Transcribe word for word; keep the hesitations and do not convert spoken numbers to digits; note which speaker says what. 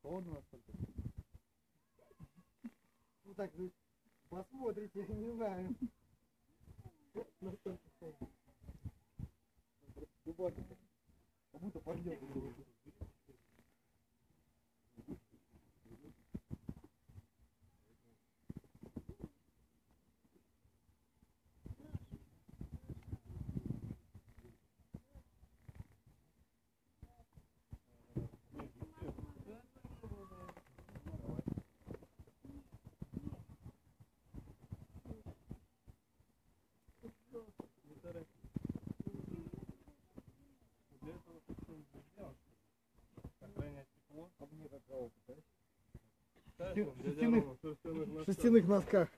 Speaker 1: холодно настолько? Ну так, посмотрите, не знаю. Настолько холодно. Как будто пойдет. В шерстяных носках.